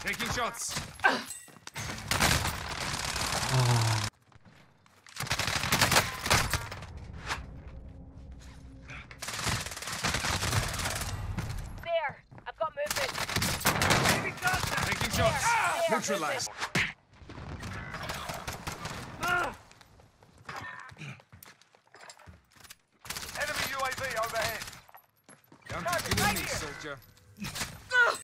Taking shots. There, I've got movement. Taking shots. Neutralized. Enemy UAV overhead. Down to 2 enemies, soldier.